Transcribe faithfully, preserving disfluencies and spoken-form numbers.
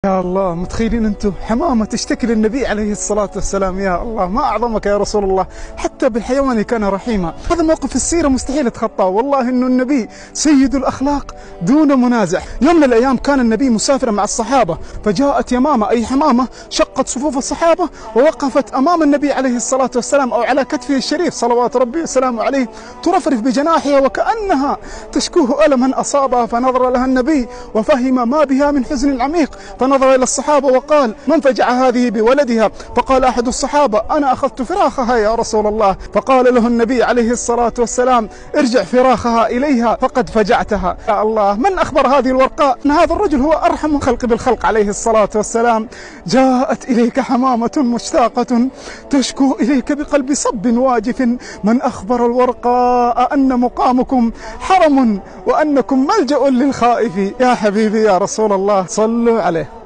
يا الله، متخيلين انتم حمامة تشتكي للنبي عليه الصلاة والسلام؟ يا الله، ما أعظمك يا رسول الله، حتى بالحيوان كان رحيما. هذا موقف السيرة مستحيل اتخطاه، والله إنه النبي سيد الأخلاق دون منازع. يوم من الأيام كان النبي مسافرا مع الصحابة، فجاءت يمامة أي حمامة شقت صفوف الصحابة ووقفت أمام النبي عليه الصلاة والسلام أو على كتفه الشريف صلوات ربي وسلامه عليه، ترفرف بجناحها وكأنها تشكوه ألما أصابها. فنظر لها النبي وفهم ما بها من حزن عميق، نظر إلى الصحابة وقال: من فجع هذه بولدها؟ فقال أحد الصحابة: أنا أخذت فراخها يا رسول الله. فقال له النبي عليه الصلاة والسلام: ارجع فراخها إليها فقد فجعتها. يا الله، من أخبر هذه الورقاء أن هذا الرجل هو أرحم الخلق بالخلق عليه الصلاة والسلام؟ جاءت إليك حمامة مشتاقة تشكو إليك بقلب صب واجف. من أخبر الورقاء أن مقامكم حرم وأنكم ملجأ للخائف؟ يا حبيبي يا رسول الله، صلوا عليه.